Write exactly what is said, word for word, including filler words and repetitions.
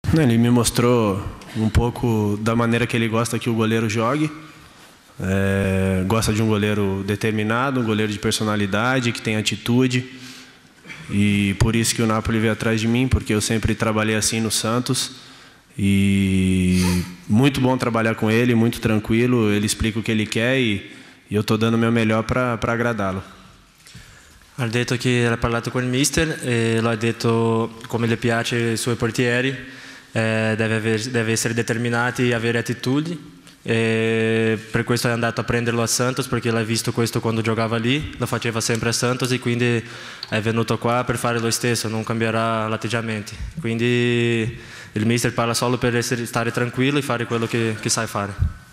Ele me mostrou um pouco da maneira que ele gosta que o goleiro jogue. É, gosta de um goleiro determinado, um goleiro de personalidade, que tem atitude. E por isso que o Napoli veio atrás de mim, porque eu sempre trabalhei assim no Santos. E muito bom trabalhar com ele, muito tranquilo. Ele explica o que ele quer e, e eu estou dando o meu melhor para agradá-lo. Ha detto che ha parlato con il mister e lo ha detto come le piace ai suoi portieri, eh, deve, aver, deve essere determinati e avere attitudini. E per questo è andato a prenderlo a Santos, perché l'ha visto questo quando giocava lì, lo faceva sempre a Santos e quindi è venuto qua per fare lo stesso, non cambierà l'atteggiamento. Quindi il mister parla solo per essere, stare tranquillo e fare quello che, che sai fare.